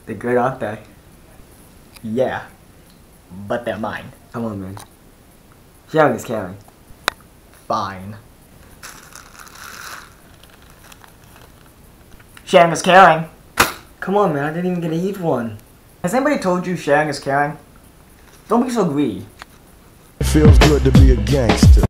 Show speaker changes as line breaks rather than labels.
They're good, aren't they? Yeah. But they're mine. Come on, man. Sharing is caring. Fine. Sharing is caring. Come on, man. I didn't even get to eat one. Has anybody told you sharing is caring? Don't be so greedy.
It feels good to be a gangster.